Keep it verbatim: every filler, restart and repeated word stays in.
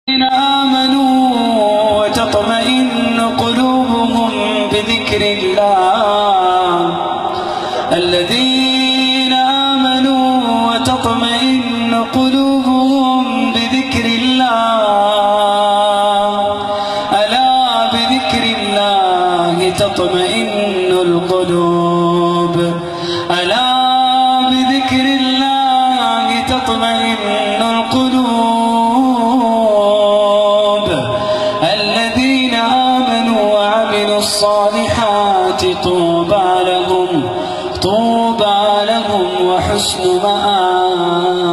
آمنوا وتطمئن قلوبهم بذكر الله الذين آمنوا وتطمئن قلوبهم بذكر الله ألا بذكر الله تطمئن القلوب ألا بذكر الله تطمئن القلوب الذين آمنوا وعملوا الصالحات طوبى لهم طوبى لهم وحسن مآب.